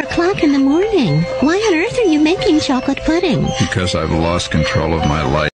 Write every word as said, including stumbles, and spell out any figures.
o'clock in the morning. Why on earth are you making chocolate pudding? Because I've lost control of my life.